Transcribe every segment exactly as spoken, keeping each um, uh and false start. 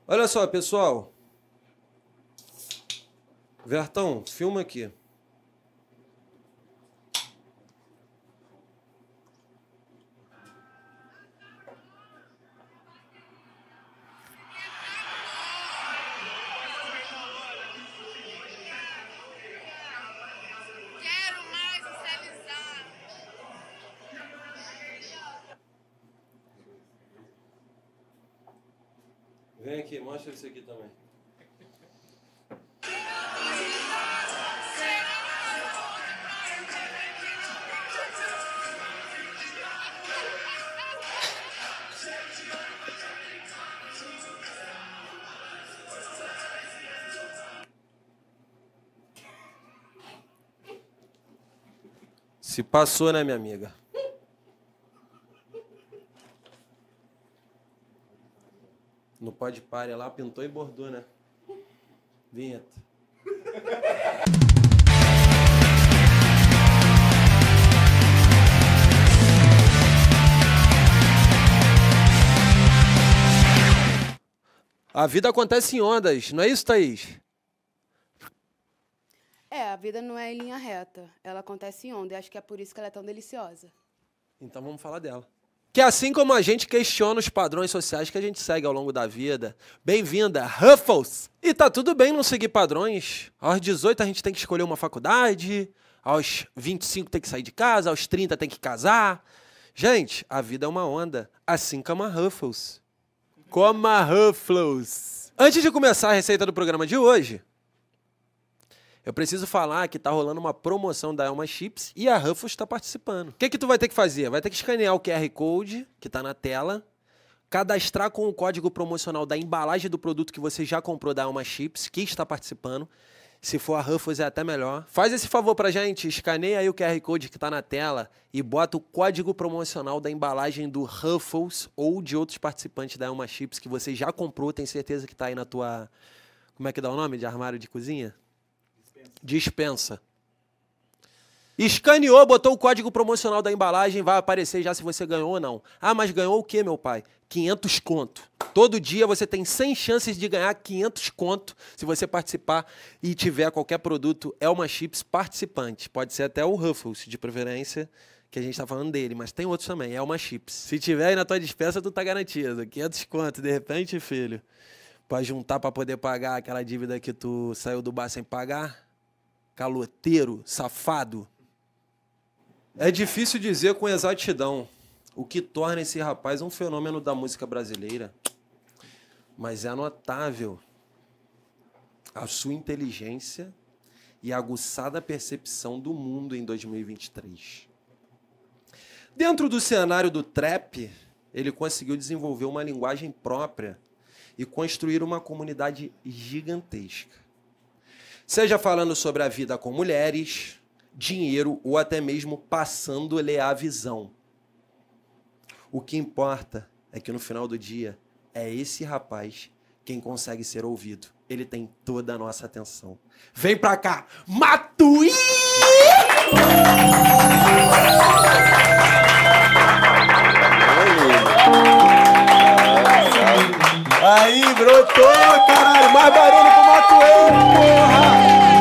Olha só, pessoal. Vertão, filma aqui. Quero mais socializar. Vem aqui, mostra isso aqui também. Se passou, né, minha amiga? No Pode Pare lá, pintou e bordou, né? Vinheta. A vida acontece em ondas, não é isso, Thaís? É, a vida não é em linha reta. Ela acontece em onda e acho que é por isso que ela é tão deliciosa. Então vamos falar dela. Que assim como a gente questiona os padrões sociais que a gente segue ao longo da vida, bem-vinda, Ruffles! E tá tudo bem não seguir padrões. Aos dezoito a gente tem que escolher uma faculdade, aos vinte e cinco tem que sair de casa, aos trinta tem que casar. Gente, a vida é uma onda, assim como a Ruffles. Como a Ruffles! Antes de começar a receita do programa de hoje, eu preciso falar que tá rolando uma promoção da Elma Chips e a Ruffles está participando. O que que tu vai ter que fazer? Vai ter que escanear o Q R Code que tá na tela, cadastrar com o código promocional da embalagem do produto que você já comprou da Elma Chips, que está participando. Se for a Ruffles é até melhor. Faz esse favor pra gente, escaneia aí o Q R Code que tá na tela e bota o código promocional da embalagem do Ruffles ou de outros participantes da Elma Chips que você já comprou, tem certeza que tá aí na tua... Como é que dá o nome de armário de cozinha? Dispensa. Escaneou, botou o código promocional da embalagem, vai aparecer já se você ganhou ou não. Ah, mas ganhou o quê, meu pai? quinhentos conto. Todo dia você tem cem chances de ganhar quinhentos conto se você participar e tiver qualquer produto Elma Chips participante. Pode ser até o Ruffles, de preferência, que a gente tá falando dele, mas tem outros também, Elma Chips. Se tiver aí na tua dispensa, tu tá garantido. quinhentos conto, de repente, filho, pra juntar pra poder pagar aquela dívida que tu saiu do bar sem pagar. Caloteiro, safado. É difícil dizer com exatidão o que torna esse rapaz um fenômeno da música brasileira, mas é notável a sua inteligência e a aguçada percepção do mundo em dois mil e vinte e três. Dentro do cenário do trap, ele conseguiu desenvolver uma linguagem própria e construir uma comunidade gigantesca. Seja falando sobre a vida com mulheres, dinheiro ou até mesmo passando-lhe a visão. O que importa é que no final do dia é esse rapaz quem consegue ser ouvido. Ele tem toda a nossa atenção. Vem pra cá, Matuí! Aí, brotou, caralho! Mais barulho pro Matuê, porra!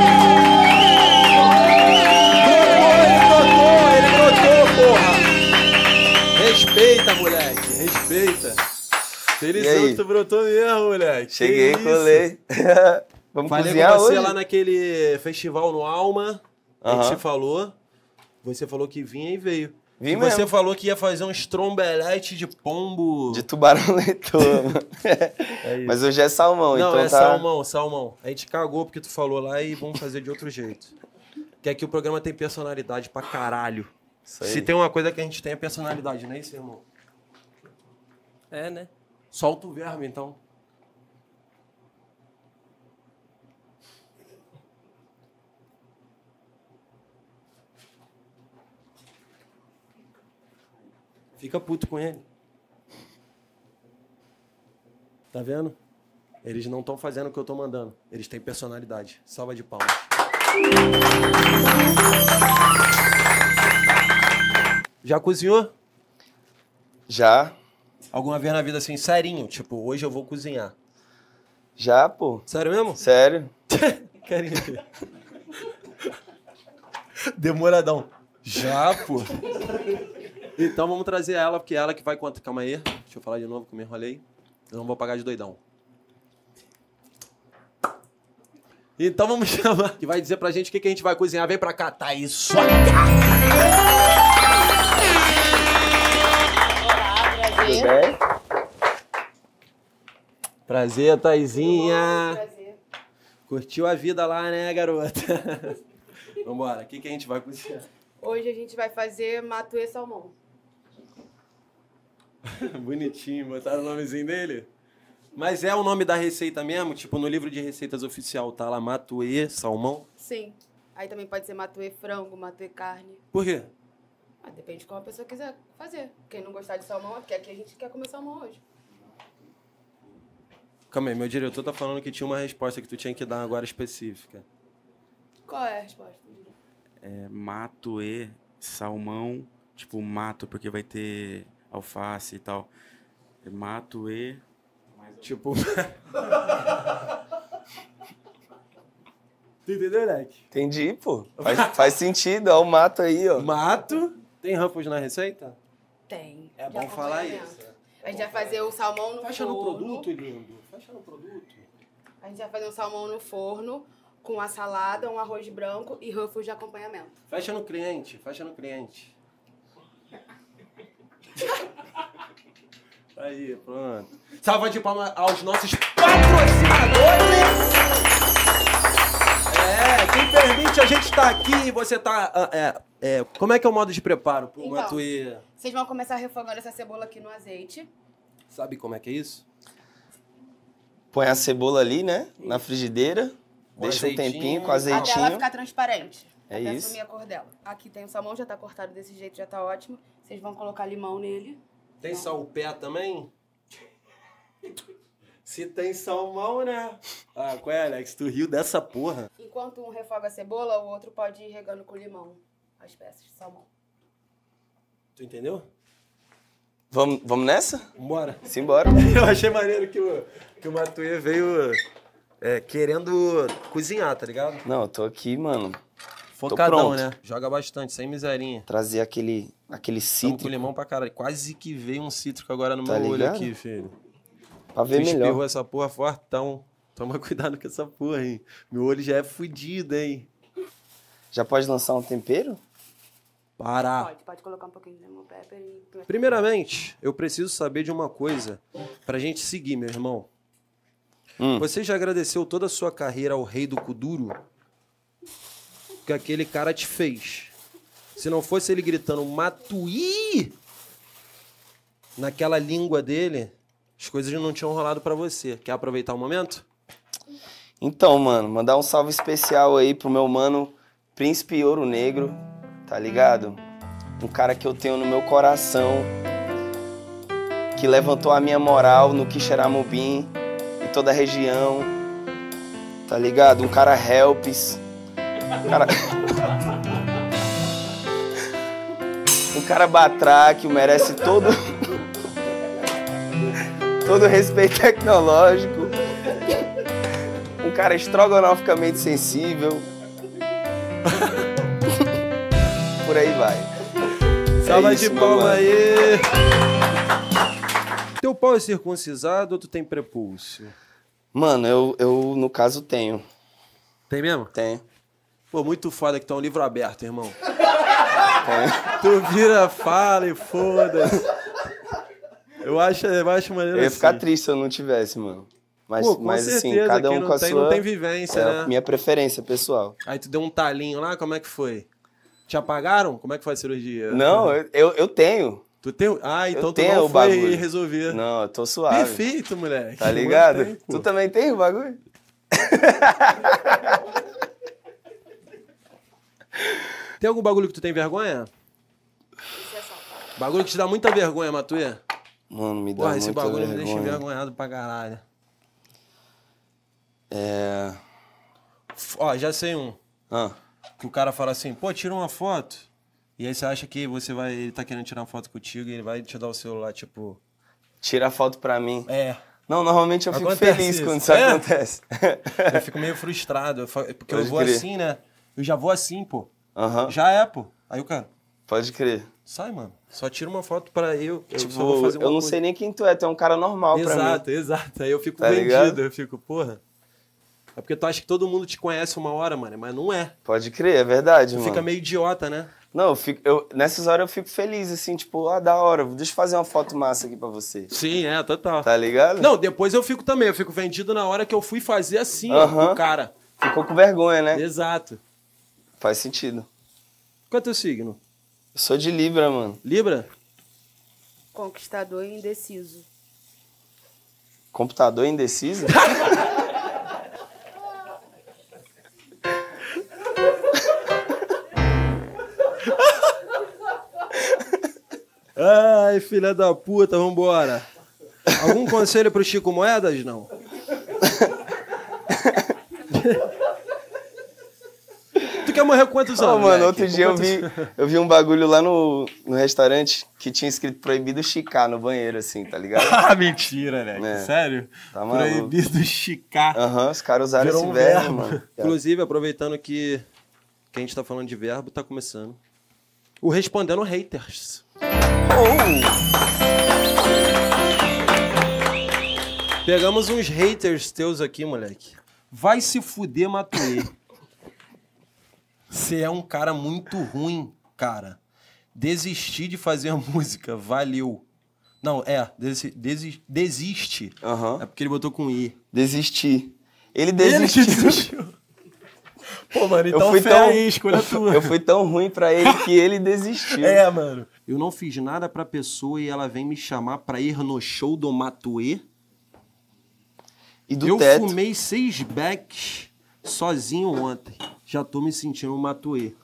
Respeita, moleque, respeita. Felizão que tu brotou mesmo, moleque. Cheguei, colei. Vamos Falei cozinhar com você hoje? lá naquele festival no Alma, a Aham. gente se falou. Você falou que vinha e veio. Vim E mesmo. você falou que ia fazer um strombelete de pombo. De tubarão leitor. É isso. Mas hoje é salmão, Não, então é tá... salmão, salmão. A gente cagou porque tu falou lá e vamos fazer de outro jeito. Que aqui o programa tem personalidade pra caralho. Isso aí. Se tem uma coisa que a gente tem é personalidade, não é isso, irmão? É, né? Solta o verbo, então. Fica puto com ele. Tá vendo? Eles não estão fazendo o que eu tô mandando. Eles têm personalidade. Salva de palmas. Já cozinhou? Já. Alguma vez na vida assim, serinho? Tipo, hoje eu vou cozinhar. Já, pô. Sério mesmo? Sério. Querem ver? Demoradão. Já, pô. Então vamos trazer ela, porque é ela que vai contar. Calma aí. Deixa eu falar de novo que eu me enrolei. Eu não vou pagar de doidão. Então vamos chamar. Que vai dizer pra gente o que, que a gente vai cozinhar. Vem pra cá, Thaís. Sua Tudo bem? Prazer, Thaizinha. Prazer. Curtiu a vida lá, né, garota? Vambora. O que, que a gente vai cozinhar? Hoje a gente vai fazer matuê salmão. Bonitinho, botaram o nomezinho dele. Mas é o nome da receita mesmo? Tipo, no livro de receitas oficial tá lá, matuê, salmão? Sim. Aí também pode ser matuê frango, matuê carne. Por quê? Ah, depende de como a pessoa quiser fazer. Quem não gostar de salmão é porque aqui a gente quer comer salmão hoje. Calma aí, meu diretor tá falando que tinha uma resposta que tu tinha que dar agora específica. Qual é a resposta? É, matuê, salmão, tipo mato, porque vai ter alface e tal. É matuê... Tipo... Tu entendeu, Leque? Entendi, pô. Faz, faz sentido, ó, o mato aí, ó. Mato. Tem Ruffles na receita? Tem. É De bom falar acompanhamento. isso. A gente vai fazer o salmão no Fecha no forno. produto, lindo. Fecha no produto. A gente vai fazer um salmão no forno com a salada, um arroz branco e Ruffles de acompanhamento. Fecha no cliente. Fecha no cliente. Aí, pronto. Salva de palmas aos nossos patrocinadores! É, quem permite a gente estar aqui e você tá... ah, É, é, como é que é o modo de preparo pro Então. matuê? Vocês vão começar refogando essa cebola aqui no azeite. Sabe como é que é isso? Põe a cebola ali, né? Na frigideira. Com Deixa um azeitinho. tempinho com Até ela azeitinho. ficar transparente. É até isso. assumir a cor dela. Aqui tem o salmão, já tá cortado desse jeito, já tá ótimo. Vocês vão colocar limão nele. Tem salpé também? Se tem salmão, né? Ah, qual é, Alex? Tu riu dessa porra. Enquanto um refoga a cebola, o outro pode ir regando com limão as peças de salmão. Tu entendeu? Vamos, vamos nessa? Bora. Simbora. Eu achei maneiro que o, que o Matuê veio é, querendo cozinhar, tá ligado? Não, eu tô aqui, mano. Focadão, pronto. né? Joga bastante, sem miserinha. Trazer aquele, aquele Tamo cítrico com limão pra caralho. Quase que veio um cítrico agora no Tá meu olho ligado? aqui, filho. pra ver Tu espirrou melhor. essa porra fortão. Toma cuidado com essa porra, hein? Meu olho já é fudido, hein? Já pode lançar um tempero? Para! Pode, pode colocar um pouquinho de lemon pepper e... Primeiramente, eu preciso saber de uma coisa pra gente seguir, meu irmão. Hum. Você já agradeceu toda a sua carreira ao rei do Kuduro? Que aquele cara te fez. Se não fosse ele gritando Matuí naquela língua dele, as coisas não tinham rolado pra você. Quer aproveitar o momento? Então, mano, mandar um salve especial aí pro meu mano Príncipe Ouro Negro, tá ligado? Um cara que eu tenho no meu coração, que levantou a minha moral no Quixeramobim e toda a região, tá ligado? Um cara helps, um cara... um cara batraque, merece todo... todo respeito tecnológico. Um cara estrogonoficamente sensível. Por aí vai. Salva É isso, de meu palma mano. aí! Teu pau é circuncisado ou tu tem prepúcio? Mano, eu, eu no caso tenho. Tem mesmo? Tenho. Pô, muito foda que tu é um livro aberto, irmão. Tenho. Tu vira, fala e foda-se. Eu acho, eu acho maneiro Eu ia assim. ficar triste se eu não tivesse, mano. Mas, Pô, com mas assim, certeza, cada quem um não com a tem, sua... não tem vivência, é né? a minha preferência pessoal. Aí tu deu um talinho lá, como é que foi? Te apagaram? Como é que foi a cirurgia? Não, eu, eu, eu tenho. Tu tem... Ah, então tu tenho não o foi bagulho. resolver. Não, eu tô suave. Perfeito, moleque. Tá ligado? Mantém, pô. Tu também tem o bagulho? Tem algum bagulho que tu tem vergonha? Isso é só, tá? Bagulho que te dá muita vergonha, Matuê? Mano, me dá Porra, esse muita bagulho me vergonha. deixa envergonhado pra caralho. É... F- Ó, já sei um. Ah, Que o cara fala assim, pô, tira uma foto. E aí você acha que você vai... Ele tá querendo tirar uma foto contigo e ele vai te dar o celular, tipo... tira a foto pra mim. É. Não, normalmente eu fico Acontece feliz isso. quando isso É? acontece. Eu fico meio frustrado, eu fa- porque eu Pode vou crer. assim, né? Eu já vou assim, pô. Aham, Já é, pô. Aí o cara, pode crer. sai, mano. Só tira uma foto pra eu. Eu Tipo, só vou fazer uma eu não coisa. sei nem quem tu é, tu é um cara normal pra mim. Exato, exato. Aí eu fico Tá vendido, ligado? eu fico, porra. É porque tu acha que todo mundo te conhece uma hora, mano, mas não é. Pode crer, é verdade, Tu mano. fica meio idiota, né? Não, eu fico, eu, nessas horas eu fico feliz, assim, tipo, ah, da hora, deixa eu fazer uma foto massa aqui pra você. Sim, é, total. Tá ligado? Não, depois eu fico também, eu fico vendido na hora que eu fui fazer assim, Aham. ó, o cara. Ficou com vergonha, né? Exato. Faz sentido. Qual é teu signo? Eu sou de Libra, mano. Libra? Conquistador e indeciso. Computador indeciso? Ai, filha da puta, vambora. Algum conselho pro Chico Moedas? Não. Tu quer morrer com quantos Ô, anos? mano, moleque? outro Com dia eu quantos- vi, eu vi um bagulho lá no, no restaurante que tinha escrito proibido chicar no banheiro, assim, tá ligado? Ah, mentira, né? É. Sério? Tá maluco. Proibido chicar. Aham, os caras usaram Virou esse um verbo, verbo. mano. Inclusive, aproveitando que, que a gente tá falando de verbo, tá começando. O Respondendo Haters. Pegamos uns haters teus aqui, moleque. Vai se fuder, Matuê. Você é um cara muito ruim, cara. Desistir de fazer música, valeu. Não, é, desi, desi, desiste. Aham. É porque ele botou com I. Desisti. Ele Ele que desistiu. desistiu. Pô, mano, Eu então fui fé tão, aí, escolha tua. eu fui tão ruim pra ele que ele desistiu. É, mano. Eu não fiz nada pra pessoa e ela vem me chamar pra ir no show do Matuê. E do Eu teto. fumei seis backs sozinho ontem. Já tô me sentindo um Matuê.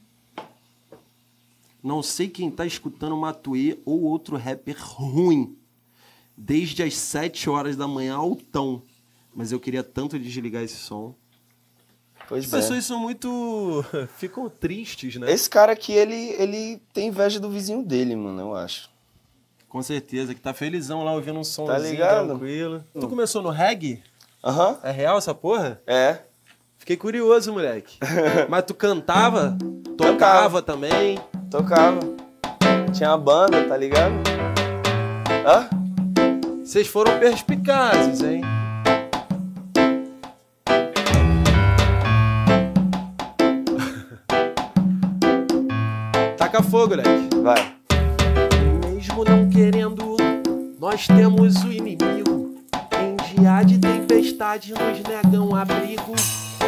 Não sei quem tá escutando Matuê ou outro rapper ruim. Desde as sete horas da manhã altão. Mas eu queria tanto desligar esse som. Pois As é. pessoas são muito... ficam tristes, né? Esse cara aqui, ele, ele tem inveja do vizinho dele, mano, eu acho. Com certeza, que tá felizão lá ouvindo um somzinho Tá ligado? tranquilo. Tu começou no reggae? Aham, É real essa porra? é. Fiquei curioso, moleque. Mas tu cantava? Tocava Cantava. também? Tocava. Tinha uma banda, tá ligado? Hã? Vocês foram perspicazes, hein? Taca fogo, moleque. Vai. Mesmo não querendo, nós temos o inimigo. Em dia de tempestade nos negam abrigo.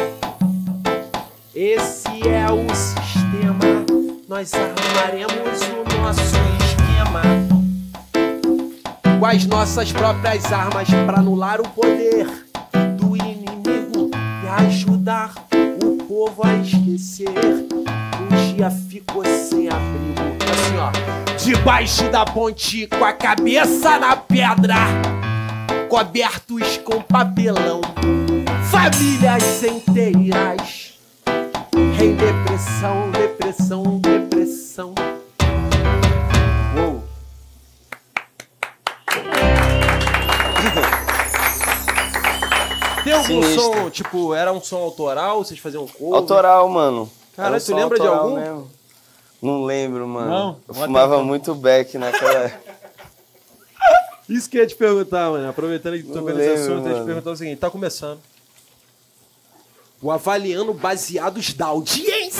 Esse é o sistema. Nós armaremos o nosso esquema com as nossas próprias armas para anular o poder do inimigo e ajudar o povo a esquecer. Um dia ficou sem abrigo, assim ó, debaixo da ponte com a cabeça na pedra, cobertos com papelão, famílias inteiras em depressão, depressão, depressão. Uou. Tem algum Sinistro. som, tipo, era um som autoral? Vocês faziam um cover? Autoral, mano. Caralho, Era um tu som lembra de autoral algum? mesmo. Não lembro, mano. Não? Eu Bota fumava aí. muito beck naquela época. Isso que eu ia te perguntar, mano. Aproveitando que tu Não tocou nesse lembro, assunto, eu ia te mano. perguntar o seguinte: tá começando. O Avaliando Baseados da Audiência.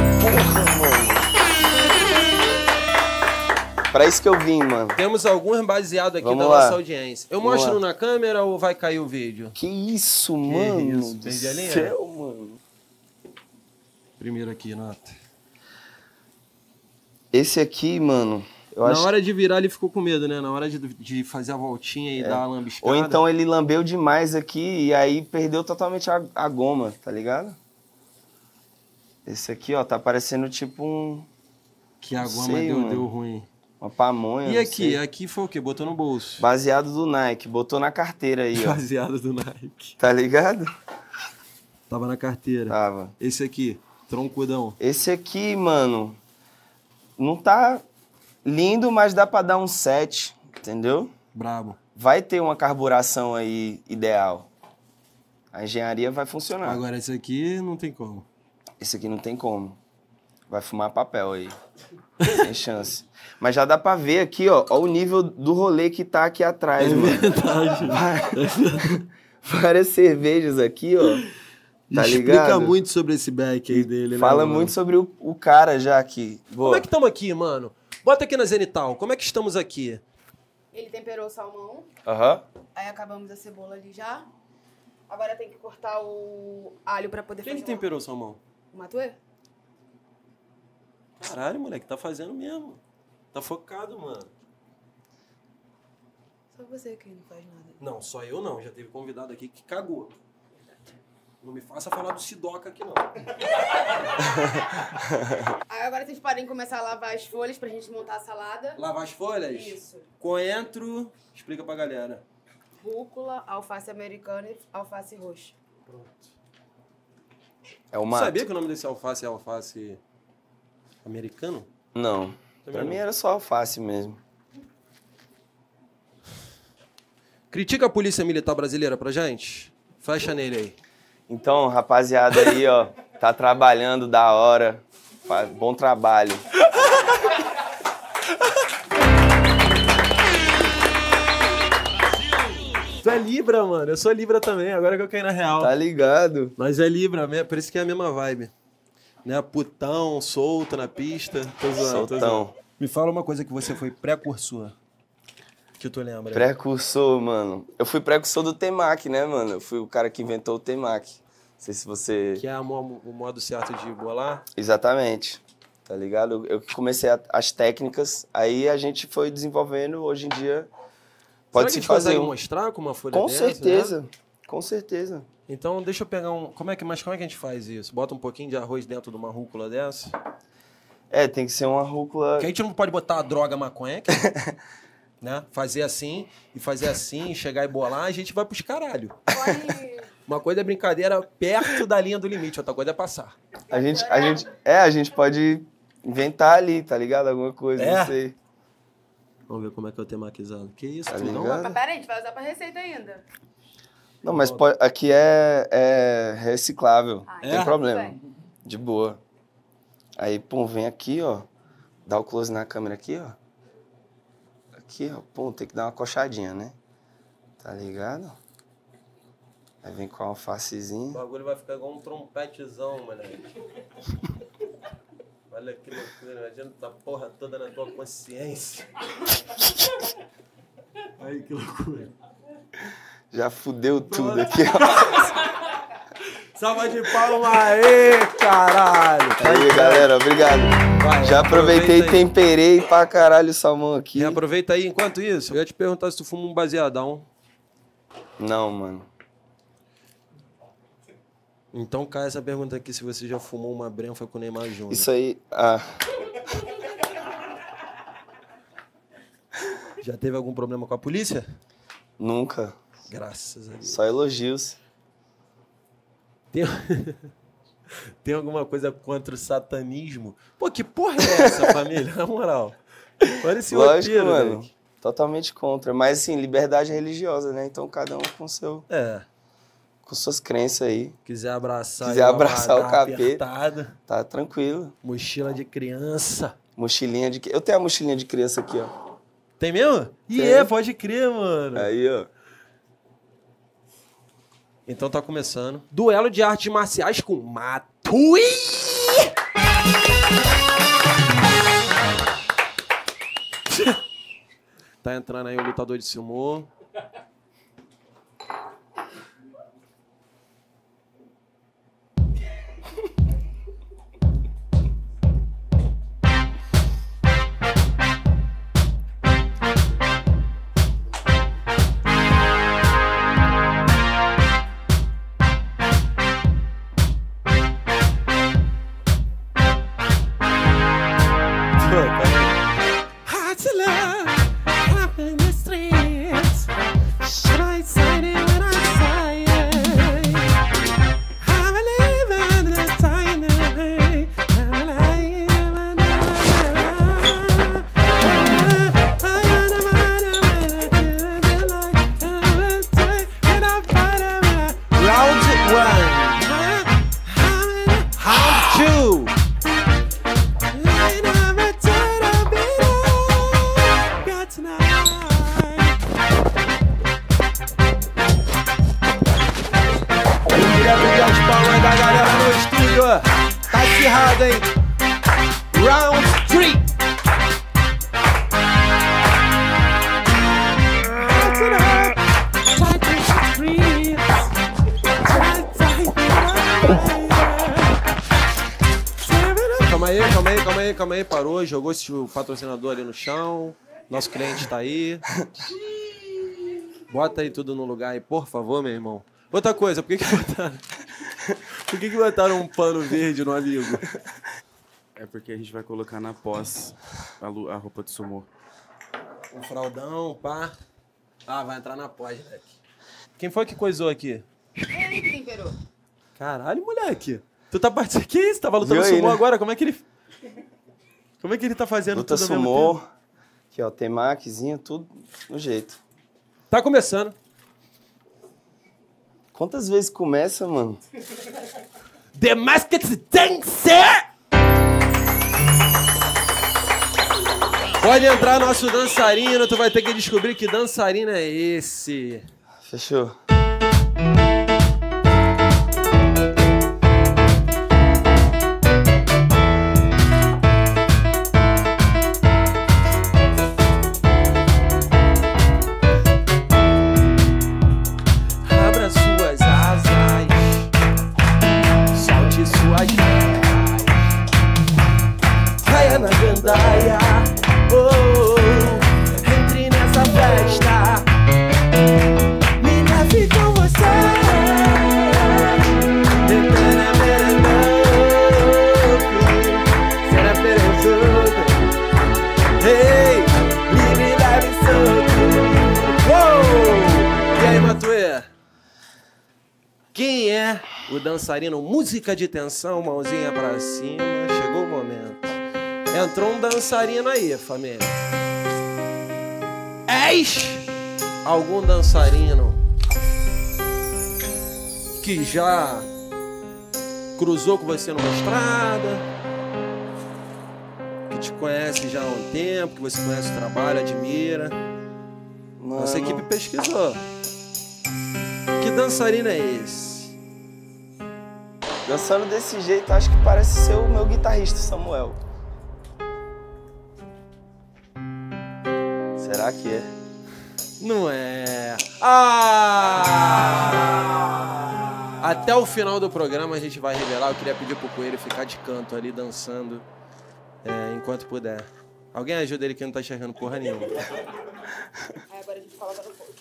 Pra isso que eu vim, mano. Temos alguns baseados aqui Vamos da lá. nossa audiência. Eu Vamos mostro lá. na câmera ou vai cair o vídeo? Que isso, mano? isso, do perdi a linha? céu, mano. Primeiro aqui, nota. Esse aqui, mano, eu Na acho... hora de virar, ele ficou com medo, né? Na hora de, de fazer a voltinha e dar a lambiscada. Ou então ele lambeu demais aqui e aí perdeu totalmente a, a goma, tá ligado? Esse aqui, ó, tá parecendo tipo um... Que a Não goma sei, deu, mano. deu ruim. Uma pamonha, E não aqui? sei. Aqui foi o quê? Botou no bolso. Baseado do Nike, botou na carteira aí, ó. Baseado do Nike. Tá ligado? Tava na carteira. Tava. Esse aqui, troncudão. Esse aqui, mano, não tá lindo, mas dá pra dar um sete, entendeu? Brabo. vai ter uma carburação aí ideal. A engenharia vai funcionar. Agora, esse aqui não tem como. Esse aqui não tem como. Vai fumar papel aí. Sem chance. Mas já dá pra ver aqui, ó, ó o nível do rolê que tá aqui atrás, É mano. verdade. Várias cervejas aqui, ó. Tá Explica ligado? muito sobre esse back aí dele, né, Fala mano? muito sobre o, o cara já aqui. Boa. Como é que estamos aqui, mano? Bota aqui na Zenital. Como é que estamos aqui? Ele temperou o salmão, Aham. aí acabamos a cebola ali já. Agora tem que cortar o alho pra poder Quem fazer que temperou o salmão? o matuê. Caralho, moleque, tá fazendo mesmo. Tá focado, mano. Só você que não faz nada. Não, só eu não. Já teve convidado aqui que cagou. Não me faça falar do Sidoca aqui, não. Aí agora vocês podem começar a lavar as folhas pra gente montar a salada. Lavar as folhas? Isso. Coentro. Explica pra galera. Rúcula, alface americana e alface roxa. Pronto. É o Tu mato. sabia que o nome desse alface é alface americano? Não. Também Pra não. mim era só alface mesmo. Critica a polícia militar brasileira pra gente. Fecha nele aí. Então, rapaziada aí, ó, tá trabalhando da hora. Faz bom trabalho. Tu é Libra, mano. Eu sou Libra também, agora que eu caí na real. Tá ligado? Nós é Libra, me- por isso que é a mesma vibe. Né? Putão, solto na pista. Tô zoando, tô zoando. Soltão. Me fala uma coisa que você foi precursor. Que tu lembra? Precursor, mano. Eu fui precursor do Temac, né, mano? Eu fui o cara que inventou o Temac. Não sei se você... Que é a mo- o modo certo de bolar. Exatamente. Tá ligado? Eu que comecei a- as técnicas, aí a gente foi desenvolvendo, hoje em dia pode Será se que a gente fazer consegue um... mostrar com uma folha Com dessa, certeza, né? com certeza. Então deixa eu pegar um... Como é que, mas como é que a gente faz isso? Bota um pouquinho de arroz dentro de uma rúcula dessa? É, tem que ser uma rúcula... Que a gente não pode botar a droga maconha aqui. Né? Fazer assim, e fazer assim, chegar e bolar, a gente vai pros caralho. Pode... Uma coisa é brincadeira perto da linha do limite, outra coisa é passar. A gente, a gente, é, a gente pode inventar ali, tá ligado? Alguma coisa, É? não sei. Vamos ver como é que é o temaquizado. Que isso, Tá tu não? ligado? Mas pera aí, a gente vai usar pra receita ainda. Não, mas pode- aqui é, é reciclável, Ah, não É? tem problema. Tudo bem. De boa. Aí, pum, vem aqui, ó. Dá o close na câmera aqui, ó. Aqui, ó. Pum, tem que dar uma coxadinha, né? Tá ligado? Aí vem com a O alfacezinha. bagulho vai ficar igual um trompetezão, moleque. Olha que loucura, imagina essa porra toda na tua consciência. Aí, que loucura. Já fudeu tudo aqui, ó. Salva de palma aí, caralho. Aí, galera, obrigado. Vai, Já aproveitei e aproveita aí. temperei pra caralho o salmão aqui. E aproveita aí, enquanto isso, eu ia te perguntar se tu fuma um baseadão. Não, mano. Então cai essa pergunta aqui, se você já fumou uma brenfa com o Neymar Júnior. Isso aí. Ah, Já teve algum problema com a polícia? nunca. Graças a Deus. Só elogios. Tem... Tem alguma coisa contra o satanismo? Pô, que porra é essa, família? Na moral. Olha esse Lógico, roteiro, mano. velho. Totalmente contra. Mas, assim, liberdade religiosa, né? Então, cada um com, seu, É, com suas crenças aí. quiser abraçar... Quiser aí, abraçar o amarrar capeta. apertado, Tá tranquilo. mochila de criança. Mochilinha de... Eu tenho a mochilinha de criança aqui, ó. Tem mesmo? E Tem. é, pode crer, mano. Aí, ó. Então tá começando. Duelo de artes marciais com Matui! Tá entrando aí o lutador de sumô. Hard to love, up in the streets. acirrado, hein? Round three. Calma aí, calma aí, calma aí, calma aí. Parou, jogou esse patrocinador ali no chão. Nosso cliente tá aí. Bota aí tudo no lugar aí, por favor, meu irmão. Outra coisa, por que que botaram... Por que que botaram um pano verde no amigo? É porque a gente vai colocar na pós a, lu- a roupa de sumô. Um fraldão, pá. Ah, vai entrar na pós, moleque. Quem foi que coisou aqui? Ele que temperou. Caralho, moleque. Tu tá participando... Que isso? Tava lutando Viu aí, sumô né? agora? Como é que ele... Como é que ele tá fazendo Luta tudo ao mesmo sumô. tempo? Aqui, ó, temakizinho, tudo no jeito. Tá começando. Quantas vezes começa, mano? The Masked Dancer! Pode entrar nosso dançarino, tu vai ter que descobrir que dançarino é esse. Fechou. Abra suas asas, solte suas garras, caia na gandaia, oh, entre nessa festa, me leve com você. Será perezoso? Hey, me leve solto. Uou! E aí, Matuê? Quem é o dançarino? Música de tensão, mãozinha pra cima. Chegou o momento. Entrou um dançarino aí, família. És algum dançarino que já cruzou com você numa estrada, que te conhece já há um tempo, que você conhece o trabalho, admira. Mano, Nossa equipe pesquisou. Que dançarino é esse? dançando desse jeito, acho que parece ser o meu guitarrista, Samuel. Será que é? Não é. Ah! Até o final do programa a gente vai revelar. Eu queria pedir pro Coelho ficar de canto ali, dançando, é, enquanto puder. Alguém ajuda ele que não tá enxergando porra nenhuma. Aí agora a gente coloca no fogo.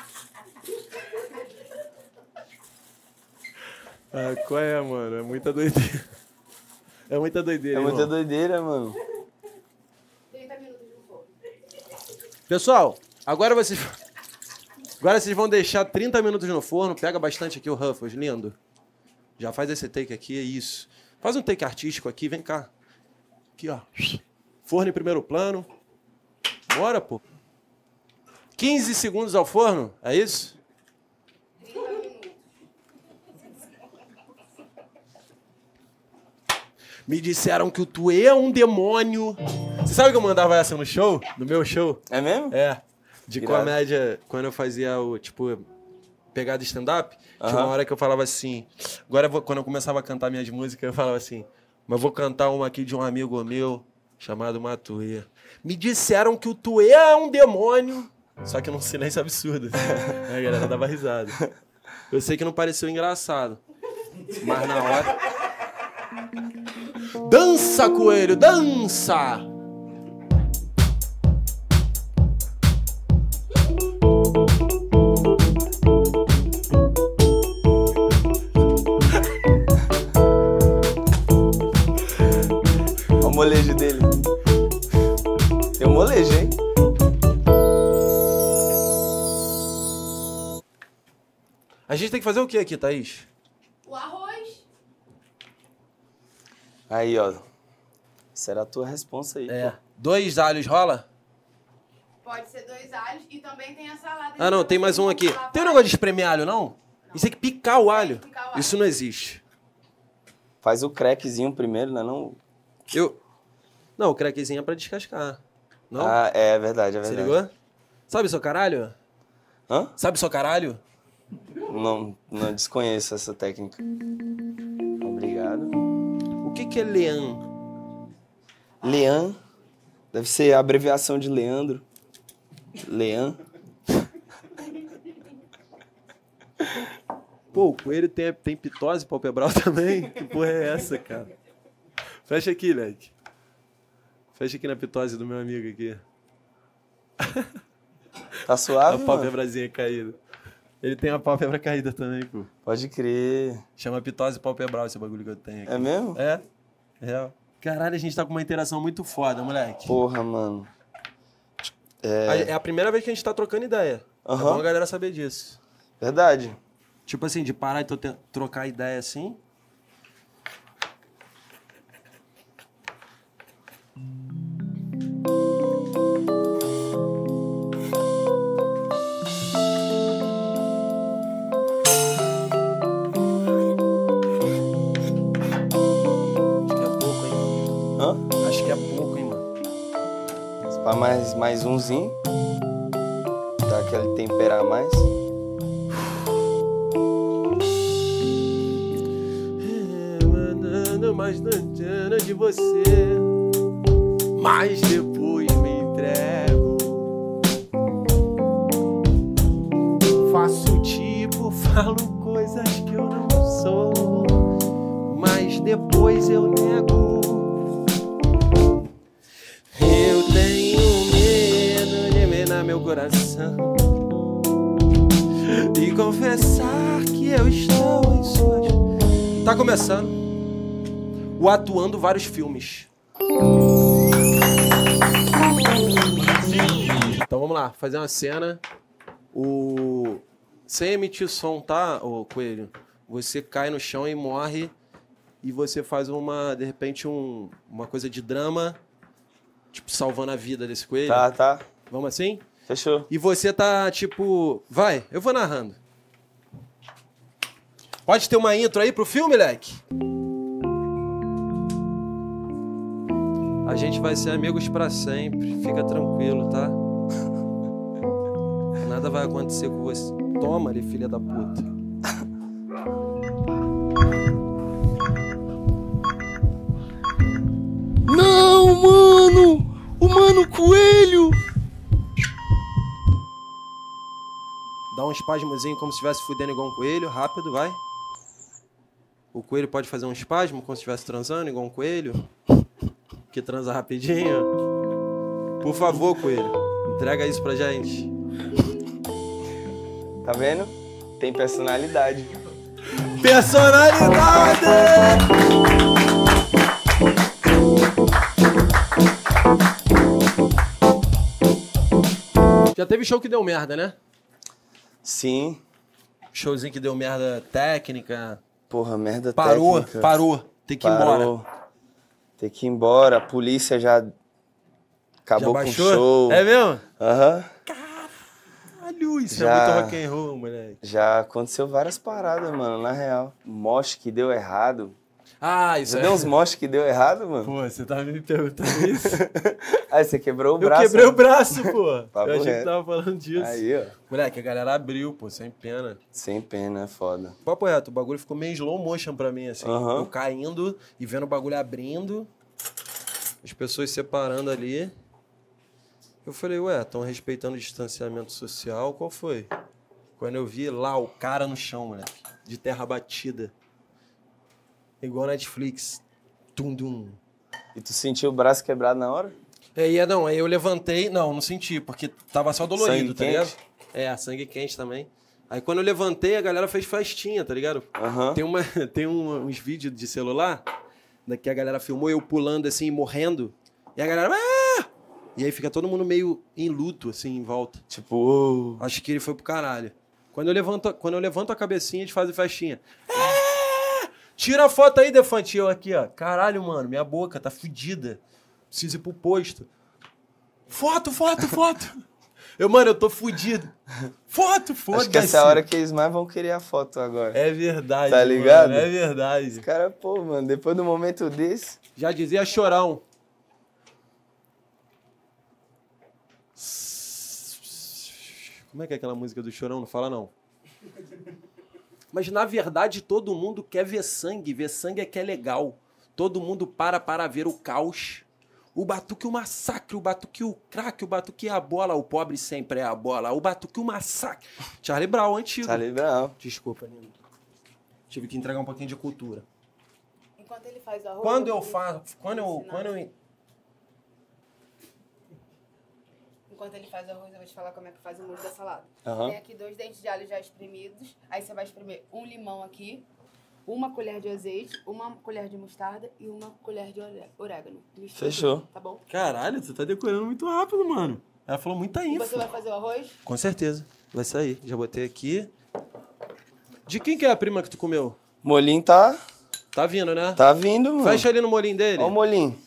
Ah, qual é, mano? É muita doideira. É muita doideira, É irmão. muita doideira, mano. trinta minutos no fogo. Pessoal, agora vocês... Agora vocês vão deixar trinta minutos no forno. Pega bastante aqui o Ruffles, lindo. Já faz esse take aqui, é isso. Faz um take artístico aqui, vem cá. Aqui, ó. Forno em primeiro plano. Bora, pô. quinze segundos ao forno, é isso? Me disseram que o Tuê é um demônio. Você sabe que eu mandava essa no show? No meu show? É mesmo? É. De Irado. comédia, quando eu fazia o, tipo, pegada stand-up, tinha Aham. uma hora que eu falava assim. Agora, eu vou- quando eu começava a cantar minhas músicas, eu falava assim. Mas eu vou cantar uma aqui de um amigo meu, chamado Matuê. Me disseram que o Tuê é um demônio. Só que num silêncio absurdo. Aí a galera dava risada. Eu sei que não pareceu engraçado. Mas na hora. Dança, Coelho, dança! Olha o molejo dele. Tem um molejo, hein? A gente tem que fazer o que aqui, Thaís? O arroz. Aí, ó. Será a tua responsa aí. É. Dois alhos rola? Pode ser dois alhos e também tem a salada. Ah, não, tem mais um aqui. Tem um negócio de espremer alho, não? Isso tem que picar o alho. picar o alho. Isso não existe. Faz o crackzinho primeiro, né? Não... Eu... Não, o craquezinho é pra descascar. Não? Ah, é verdade, é Você verdade. ligou? Sabe seu caralho? Hã? Sabe seu caralho? Não, não desconheço essa técnica. Obrigado. O que que é Lean? Lean. Deve ser a abreviação de Leandro. Lean. Pô, o coelho tem, tem pitose palpebral também? Que porra é essa, cara? Fecha aqui, Leque. Fecha aqui na pitose do meu amigo aqui. Tá suave, A mano? pálpebrazinha caída. Ele tem a pálpebra caída também, pô. Pode crer. Chama pitose palpebral esse bagulho que eu tenho aqui. É mesmo? É, real. Caralho, a gente tá com uma interação muito foda, moleque. Porra, mano. É, é a primeira vez que a gente tá trocando ideia. É Aham. bom a galera saber disso. Verdade. Tipo assim, de parar e to- te- trocar ideia assim. Acho que é pouco, hein? Hã? Acho que é pouco, hein, mano? Se pá mais, mais umzinho. Dá aquele temperar a mais. Emanando mais dançando de você, mas depois me entrego. Faço tipo, falo coisas que eu não sou, mas depois eu nego. Eu tenho medo de menar meu coração e confessar que eu estou em suas. Tá começando o Atuando Vários Filmes. Então vamos lá, fazer uma cena. O... Sem emitir som, tá, ô Coelho? Você cai no chão e morre. E você faz uma, de repente, um... uma coisa de drama. Tipo, salvando a vida desse coelho. Tá, tá. Vamos assim? Fechou. E você tá, tipo... Vai, eu vou narrando. Pode ter uma intro aí pro filme, leque? A gente vai ser amigos pra sempre. Fica tranquilo, tá? Nada vai acontecer com você. Toma ali, filha da puta. Não, mano! O Mano Coelho! Dá um espasmozinho como se estivesse fudendo igual um coelho. Rápido, vai. O coelho pode fazer um espasmo como se estivesse transando igual um coelho. Que transa rapidinho. Por favor, coelho. Entrega isso pra gente. Tá vendo? Tem personalidade. Personalidade! Já teve show que deu merda, né? Sim. Showzinho que deu merda técnica. Porra, merda Parou, técnica. parou. Tem que ir embora. Parou. Tem que ir embora. A polícia já acabou Já com o baixou? show. É mesmo? Aham. Caralho, isso Já. é muito rock and roll, moleque. Já aconteceu várias paradas, mano, na real. Mosh que deu errado. Ah, isso Já é. deu uns mosh que deu errado, mano? Pô, você tava me perguntando isso? Aí você quebrou o Eu braço. quebrei o mano. braço, pô. Papo Eu achei reto. que tava falando disso. Aí, ó. Moleque, a galera abriu, pô, sem pena. Sem pena, é foda. Papo reto, o bagulho ficou meio slow motion pra mim, assim. Aham. Eu caindo e vendo o bagulho abrindo, as pessoas separando ali. Eu falei, ué, estão respeitando o distanciamento social? Qual foi? Quando eu vi lá o cara no chão, moleque, de terra batida. Igual Netflix. Tum, dum. E tu sentiu o braço quebrado na hora? Aí, é, não, aí eu levantei, não, não senti, porque tava só dolorido, Sangue tá quente? ligado? É, sangue quente também. Aí quando eu levantei, a galera fez festinha, tá ligado? Aham. Tem, uma, tem um- uns vídeos de celular, daqui a galera filmou eu pulando assim, morrendo, e a galera... "Ah!" E aí fica todo mundo meio em luto, assim, em volta. Tipo, uou. Acho que ele foi pro caralho. Quando eu levanto, quando eu levanto a cabecinha, eles fazem festinha. "Ah! Tira a foto aí, Defante." Eu aqui, ó. Caralho, mano, minha boca tá fudida. Preciso ir pro posto. Foto, foto, foto. Eu, mano, eu tô fudido. Foto, foto. Acho que essa é a hora que eles mais vão querer a foto agora. É verdade, Tá ligado? mano, é verdade. Cara, pô, mano, depois do momento desse... Já dizia Chorão. Como é que é aquela música do Chorão? Não fala, não. Mas, na verdade, todo mundo quer ver sangue. Ver sangue é que é legal. Todo mundo para para ver o caos. O batuque, o massacre, o batuque, o craque, o batuque, a bola. O pobre sempre é a bola. O batuque, o massacre. Charlie Brown, antigo. Charlie Brown. Desculpa, Nino. Tive que entregar um pouquinho de cultura. Enquanto ele faz o arroz... Quando eu vou faço... Quando eu... ensinar. Quando eu... Enquanto ele faz o arroz, eu vou te falar como é que faz o molho da salada. Aham. Tem aqui dois dentes de alho já espremidos. Aí você vai espremer um limão aqui, uma colher de azeite, uma colher de mostarda e uma colher de oré- orégano. Mistura Fechou. tudo, tá bom? Caralho, você tá decorando muito rápido, mano. Ela falou muita E info. você vai fazer o arroz? Com certeza. Vai sair. Já botei aqui. De quem que é a prima que tu comeu? Molinho tá, Tá vindo, né? tá vindo, mano. Fecha ali no molinho dele. Ó o molinho.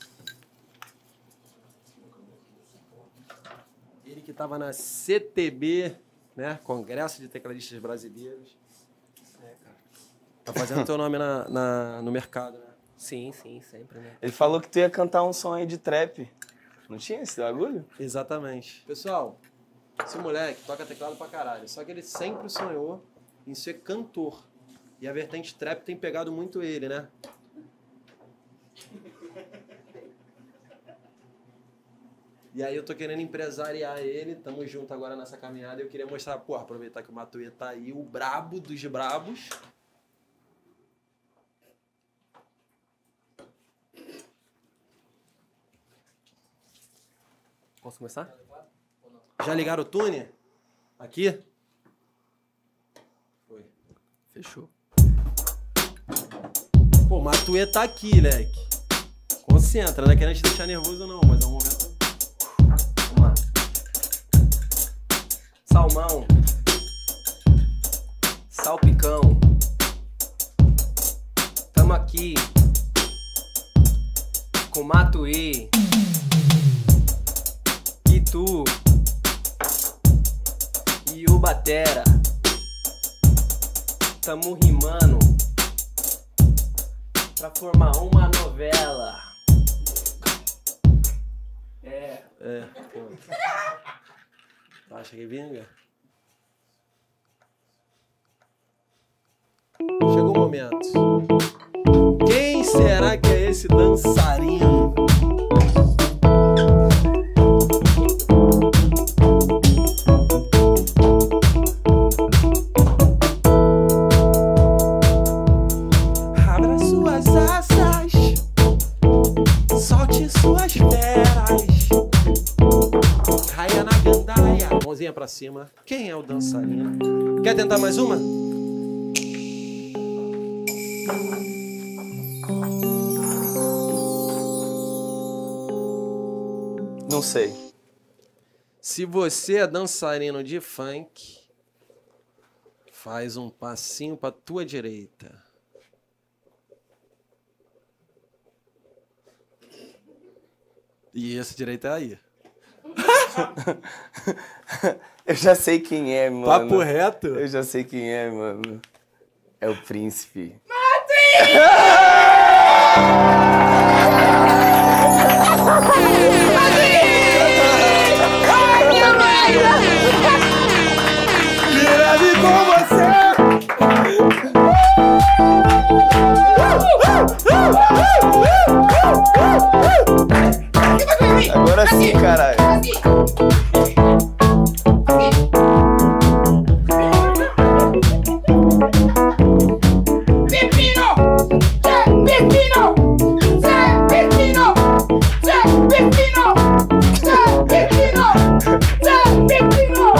Ele que tava na C T B, né? Congresso de Tecladistas Brasileiros. É, cara. Tá fazendo teu nome na, na- no mercado, né? Sim, sim, sempre, né? Ele falou que tu ia cantar um som aí de trap. Não tinha esse bagulho? Exatamente. Pessoal, esse moleque toca teclado pra caralho. Só que ele sempre sonhou em ser cantor. E a vertente trap tem pegado muito ele, né? E aí eu tô querendo empresariar ele, tamo junto agora nessa caminhada. E eu queria mostrar, pô, aproveitar que o Matuê tá aí, o brabo dos brabos. Posso começar? Já ligaram o tune? Aqui? Foi. Fechou. Pô, o Matuê tá aqui, leque. Concentra, não é querendo te deixar nervoso não, mas é um momento... Vamos lá. Salmão. Salpicão. Tamo aqui. Com Matuê. E tu. E o Batera. Tamo rimando. Pra formar uma novela. É. É, pô. Tu acha que vinga? Chegou o momento. Quem será que é esse dançarino? Abra suas asas, solte suas feras, caia na gandaia. Mãozinha pra cima. Quem é o dançarino? Quer tentar mais uma? Não sei. Se você é dançarino de funk, faz um passinho pra tua direita. E essa direita é aí. Eu já sei quem é, mano. Papo reto? Eu já sei quem é, mano. É o príncipe. Virado com você! Agora sim, caralho. Pepino! Zé Pepino! Zé Pepino! Zé Pepino! Zé Pepino! Zé Pepino!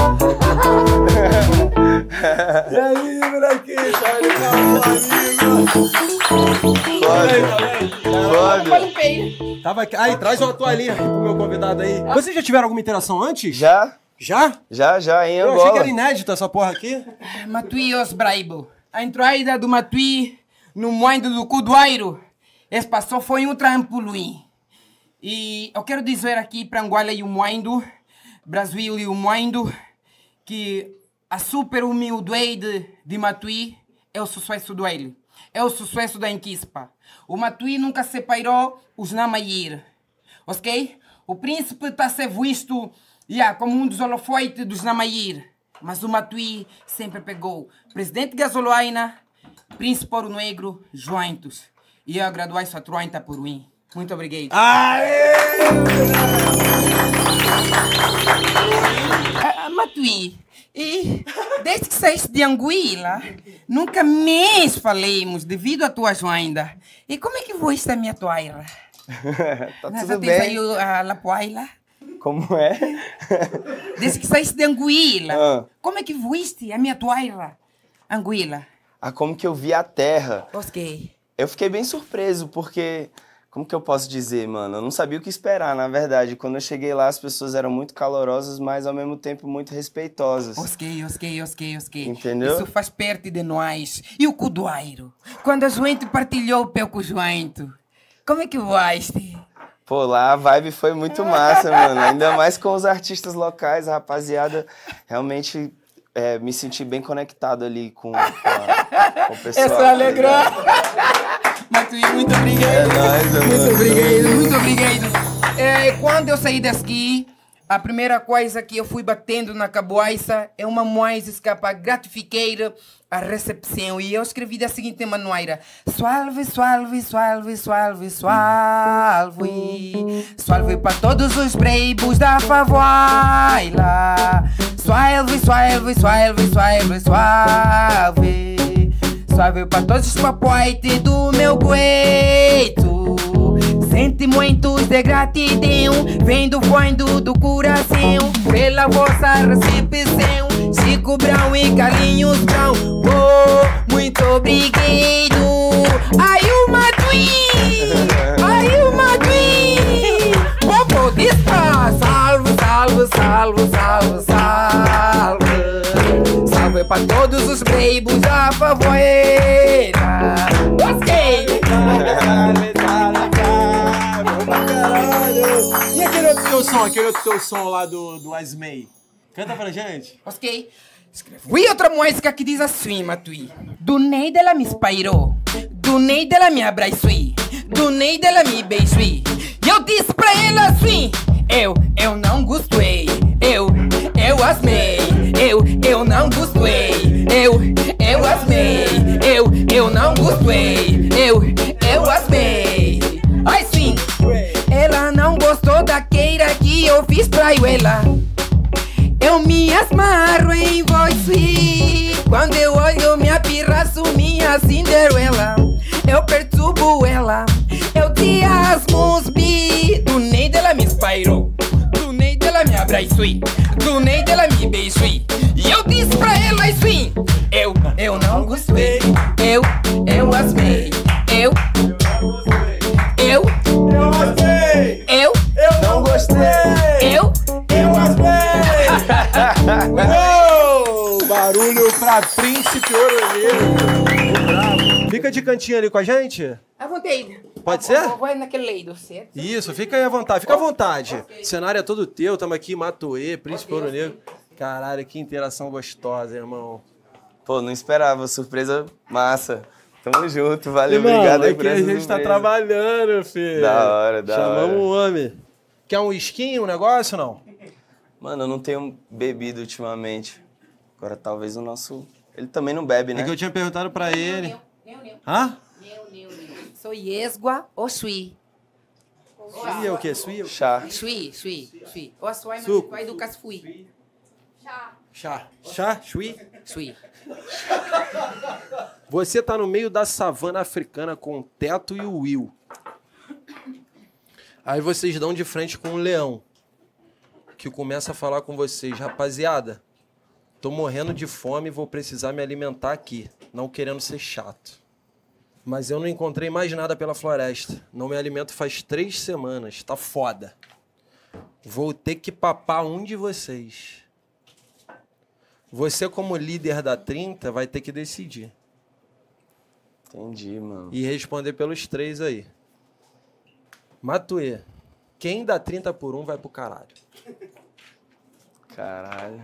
E aí, moleque? Sai do amigo! Foda. Foda. Tava aqui. Aí, traz uma toalhinha pro meu convidado aí. Vocês já tiveram alguma interação antes? Já? Já? Já, já, em Eu achei que Angola. era inédita essa porra aqui. Matui os braibo. A entrada do Matui no moendo do Cuduairo. Esse passou foi um trampolim. E eu quero dizer aqui para Angola e o moendo, Brasil e o moendo, que a super humildade de, de Matui é o sucesso dele. É o sucesso da Enquispa. O Matui nunca separou os Namair. Ok? O príncipe está a ser visto yeah, como um dos holofotes dos Namair. Mas o Matui sempre pegou Presidente Gasoloaina, Príncipe Ouro Negro, juntos. E eu graduei só trinta por um. Muito obrigado. Aê! Ah, Matui, e desde que saíste de Anguila, nunca mais falamos devido à tua joinda. E como é que voiste a minha toalha? Tá Nós tudo até bem? saiu a la poaila. Como é? Desde que saíste de Anguila, Ah. como é que voiste a minha toalha? Anguila. Ah, como que eu vi a terra? Ok. Eu fiquei bem surpreso, porque... Como que eu posso dizer, mano? Eu não sabia o que esperar, na verdade. Quando eu cheguei lá, as pessoas eram muito calorosas, mas ao mesmo tempo muito respeitosas. Ok, ok, ok, ok. Entendeu? Isso faz parte de nós. E o cudoeiro? Quando a gente partilhou o pé com o joento, como é que voaste? Pô, lá a vibe foi muito massa, mano. Ainda mais com os artistas locais, a rapaziada. Realmente é, me senti bem conectado ali com, com, a, com o pessoal. Essa alegrou. Matui, muito obrigado. É nóis, mano. Muito obrigado, muito obrigado. É, quando eu saí daqui, a primeira coisa que eu fui batendo na cabeça é uma música para gratificar a recepção. E eu escrevi da seguinte maneira: Suave, suave, suave, suave, suave. Suave para todos os bravos da favela. Suave, suave, suave, suave, suave. Suave para todos os papoites do meu gueto. Sentimentos de gratidão, vem do fundo do coração, pela vossa recepção. Chico Brown e Carlinhos Brown, oh, muito obrigado. Ai, o Matui, ai, o Matui. Povo dispa, salve, salve, salve, salve, salve. Salve para todos os bravos da favela. Gostei! E aquele outro teu som, aquele outro teu som lá do, do Asmei? Canta pra gente. Ok. Escrevi outra música que diz assim, Matui. Do Ney dela me inspirou, do Ney dela me abraçou, do Ney dela me beijou. E eu disse pra ela assim: Eu, eu não gostei, eu, eu asmei, eu, eu não gostei, eu, eu asmei, eu, eu não gostei, eu, eu asmei. Ai sim, ela não gostou da queira que eu fiz pra ela. Eu me asmarro em você. Quando eu olho minha pirraço, minha Cinderela. Eu perturbo ela, eu te asmo bi. Do Ney dela me inspirou, do Ney dela me abraçou, do Ney dela me beijou. E eu disse pra ela assim: Eu, eu não gostei, eu, eu asmei, eu, eu, Eu gostei! eu, Eu não gostei! eu. Eu asmei! Uou! Barulho pra Príncipe Ouro Negro. Fica de cantinho ali com a gente. À vontade. Pode ser? Vai naquele lado, certo? Isso, fica aí à vontade, fica à vontade. O cenário é todo teu, estamos aqui em Matuê, Príncipe Ouro Negro. Caralho, que interação gostosa, irmão. Pô, não esperava. Surpresa massa. Tamo junto. Valeu, Irmão, obrigado aí é por que a essa gente tá surpresa. trabalhando, filho. Da hora, da Chamamos hora. o homem. Quer um skin, um negócio, não? Mano, eu não tenho bebido ultimamente. Agora talvez o nosso... Ele também não bebe, né? É que eu tinha perguntado pra ele. Neu, neu. Hã? Neu, neu, neu. Sou Yesgua ou Sui? Sui é o quê? Sui? Chá. Sui, Sui, Sui. Ou a Sui, mas Suco. vai do Casfui. Chá. Chá? Sui? Sui. Você tá no meio da savana africana com o Teto e o Will. Aí vocês dão de frente com um leão, que começa a falar com vocês: rapaziada, tô morrendo de fome e vou precisar me alimentar aqui, não querendo ser chato. Mas eu não encontrei mais nada pela floresta. Não me alimento faz três semanas, tá foda. Vou ter que papar um de vocês. Você, como líder da trinta, vai ter que decidir. Entendi, mano. E responder pelos três aí. Matuê, quem dá trinta por um vai pro caralho. Caralho.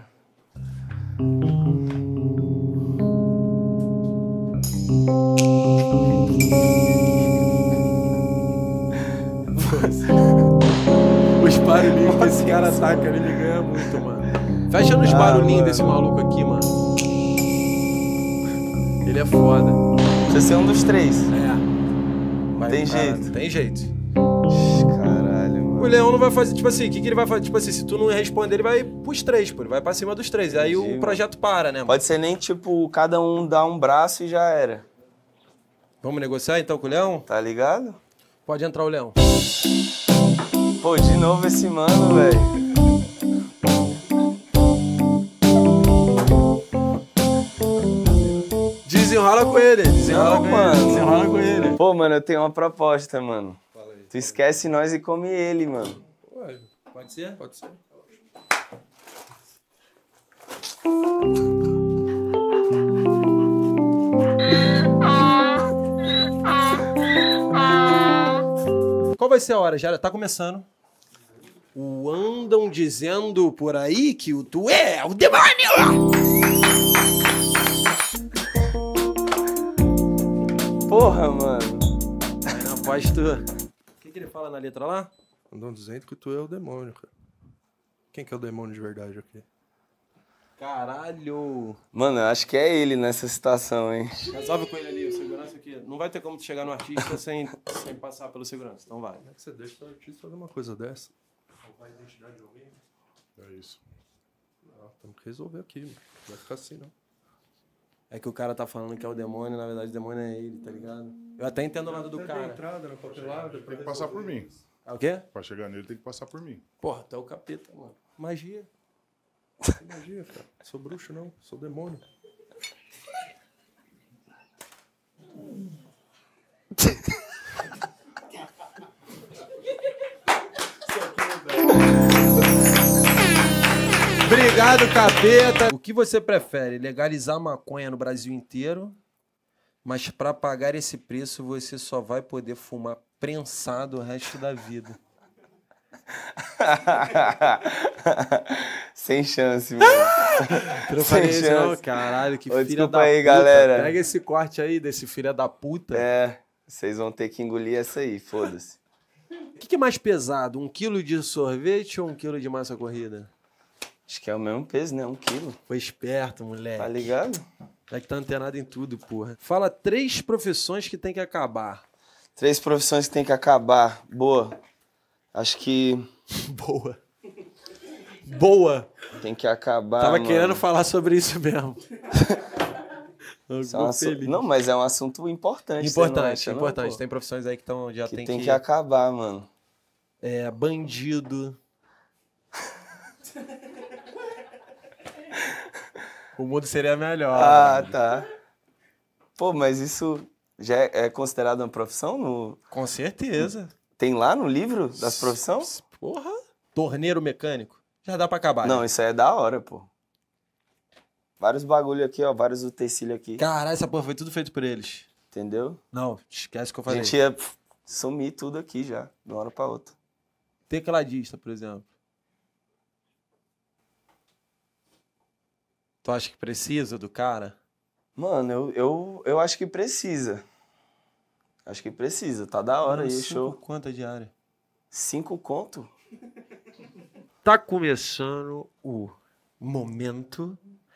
Os barulhinhos que esse cara ataca, ele me ganha muito, mano. Fecha nos Ah, barulhinhos mano. desse maluco aqui, mano. Ele é foda. Você ser um dos três. É. Vai, Tem vai, jeito. Tem jeito. Caralho, O mano. Leão não vai fazer, tipo assim, o que, que ele vai fazer? Tipo assim, se tu não responder, ele vai pros três, pô. Ele vai pra cima dos três. Aí Entendi, o projeto para, né, mano? Pode ser nem, tipo, cada um dá um braço e já era. Vamos negociar então com o Leão? Tá ligado? Pode entrar o Leão. Pô, de novo esse mano, velho. Desenrola com ele, desenrola Não, com mano. ele, desenrola com ele. Pô, mano, eu tenho uma proposta, mano. Tu esquece nós e come ele, mano. Ué, pode ser? Pode ser. Qual vai ser a hora? Já tá começando. O andam dizendo por aí que o tu é o demônio! Porra, mano. Aí na voz tu... O que, que ele fala na letra lá? Andam dizendo que tu é o demônio, cara. Quem que é o demônio de verdade aqui? Caralho! Mano, eu acho que é ele nessa situação, hein? Resolve com ele ali, o segurança aqui. Não vai ter como tu chegar no artista sem, sem passar pelo segurança, então vai. Como é que você deixa o artista fazer uma coisa dessa? Roubar a identidade de alguém? É isso. Ah, temos que resolver aqui, mano. Não vai ficar assim, não. É que o cara tá falando que é o demônio, na verdade o demônio é ele, tá ligado? Eu até entendo o lado do Até tem cara. entrada na papelada. Tem que passar por mim. É o quê? Pra chegar nele tem que passar por mim. Porra, tu é o capeta, mano. Magia. Magia, cara. Sou bruxo, não. Sou demônio. Obrigado, capeta. O que você prefere? Legalizar maconha no Brasil inteiro, mas pra pagar esse preço você só vai poder fumar prensado o resto da vida. Sem chance, mano. Tu não Sem falei isso, não? chance. Caralho, que Ô, filha desculpa da aí, puta. galera. Pega esse corte aí desse filho da puta. É, vocês vão ter que engolir essa aí, foda-se. O que, que é mais pesado? Um quilo de sorvete ou um quilo de massa corrida? Acho que é o mesmo peso, né? Um quilo. Foi esperto, moleque. Tá ligado? É que tá antenado em tudo, porra. Fala três profissões que tem que acabar. Três profissões que tem que acabar. Boa. Acho que Boa. Boa. tem que acabar. Tava mano. querendo falar sobre isso mesmo. Eu Isso é um fico assu- feliz. Não, mas é um assunto importante. você não Importante, acha, não, importante. pô? Tem profissões aí que tão, já Que tem, tem que... que acabar, mano. É, bandido. O mundo seria melhor. Ah, mano. tá. Pô, mas isso já é é considerado uma profissão? No... Com certeza. Tem lá no livro das profissões? Porra. Torneiro mecânico. Já dá pra acabar. Não, né? isso aí é da hora, pô. Vários bagulho aqui, ó. Vários utensílios aqui. Caralho, essa porra foi tudo feito por eles. Entendeu? Não, esquece o que eu A falei. gente ia pff, sumir tudo aqui já, de uma hora pra outra. Tecladista, por exemplo. Tu acha que precisa do cara? Mano, eu, eu, eu acho que precisa. Acho que precisa. Tá da hora aí, Cinco show. Quanto a diária? Cinco conto? Tá começando o momento.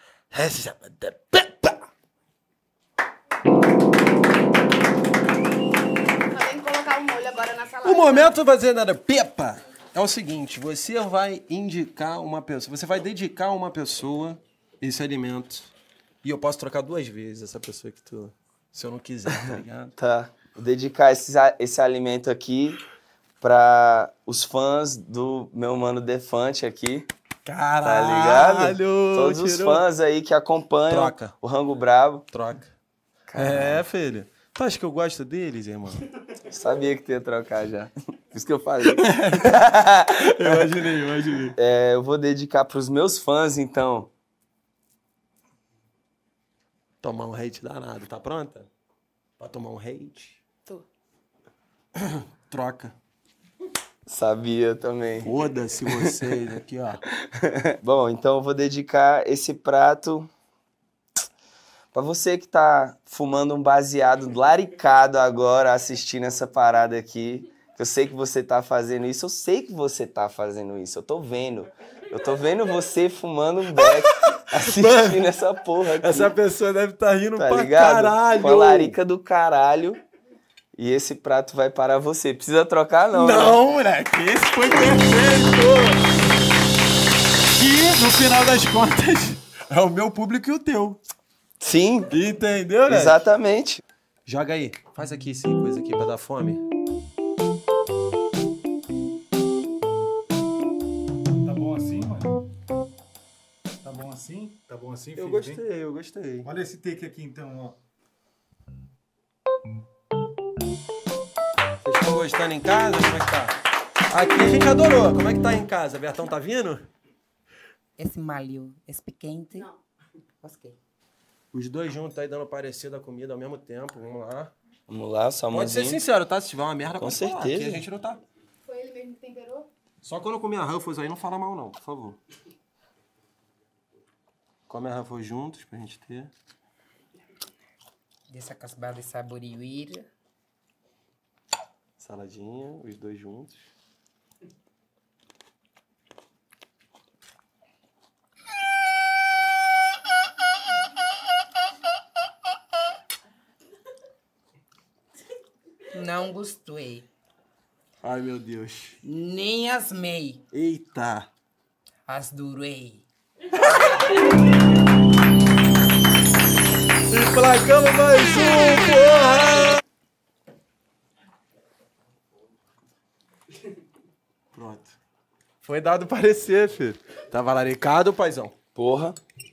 Só tem que colocar o molho agora na salada. O momento fazer nada. Pepa! É o seguinte, você vai indicar uma pessoa, você vai dedicar a uma pessoa esse alimento. E eu posso trocar duas vezes essa pessoa que tu, se eu não quiser, tá ligado? Tá. Vou dedicar esse, esse alimento aqui pra os fãs do meu mano Defante aqui. Caralho! Tá ligado? Todos os tirou. fãs aí que acompanham Troca. o Rango Brabo. Troca. É, filho. Tu acha que eu gosto deles, irmão? Sabia que tu ia trocar já. Por isso que eu falei. Imaginei, imaginei. É, eu vou dedicar pros meus fãs, então. Tomar um hate danado, tá pronta? Pra tomar um hate? Tô. Troca. Sabia também. Foda-se vocês aqui, ó. Bom, então eu vou dedicar esse prato pra você que tá fumando um baseado laricado agora, assistindo essa parada aqui. Eu sei que você tá fazendo isso, eu sei que você tá fazendo isso, eu tô vendo. Eu tô vendo você fumando um beck, assistindo essa porra aqui. Essa pessoa deve estar tá rindo Tá pra ligado? caralho. Com a larica do caralho. E esse prato vai para você. Precisa trocar, não. Não, né? moleque, esse foi perfeito! Que, no final das contas, é o meu público e o teu. Sim. Entendeu, né? Exatamente. Joga aí. Faz aqui essa coisa aqui pra dar fome. Tá bom assim, mano? Tá bom assim? Tá bom assim, filho? Eu gostei, eu gostei. Olha esse take aqui, então, ó. Vocês estão gostando em casa? Como é que tá? Aqui a gente adorou. Como é que tá em casa? Bertão tá vindo? Esse malho, esse piquente. Não. Gostei. Os dois juntos aí dando parecer da comida ao mesmo tempo. Vamos lá. Vamos lá, Pode ser salmãozinho. sincero, tá? Se tiver uma merda, Com pode falar. certeza. Aqui a gente não tá. Foi ele mesmo que temperou? Só quando eu comer a Ruffles aí, não fala mal não, por favor. Come a Ruffles juntos pra gente ter. Deixa acabar de saborear. Saladinha, os dois juntos. Não gostei. Ai, meu Deus. Nem asmei. Eita. As durei. Emplacamos mais um, porra! Pronto. Foi dado parecer, filho. Tava laricado, paizão? Porra.